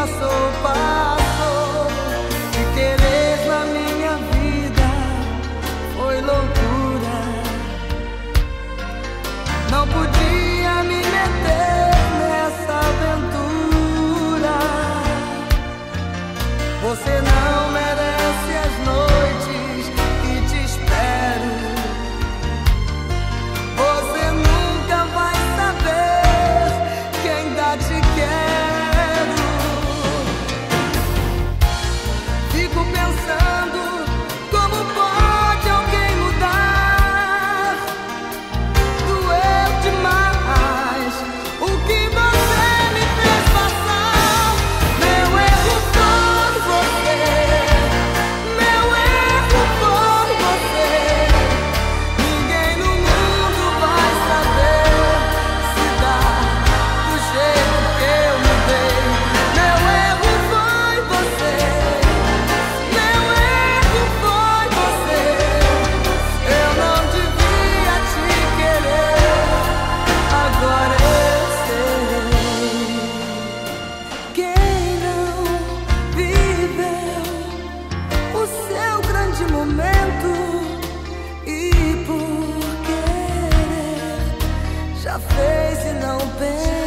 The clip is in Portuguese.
passou, passou. E querer na minha vida foi loucura. Não podia me meter nessa aventura. Você não merece as noites que te espero. Você nunca vai saber que ainda te quero. Fico pensando como pode alguém mudar. Doeu demais o que você me fez passar. Meu erro foi você. Meu erro foi você. Ninguém no mundo vai saber se dá do jeito que eu mudei. Meu erro foi você. Meu erro foi você. Eu não devia te querer. Agora eu sei. Quem não viveu o seu grande momento e por querer já fez e não pensa.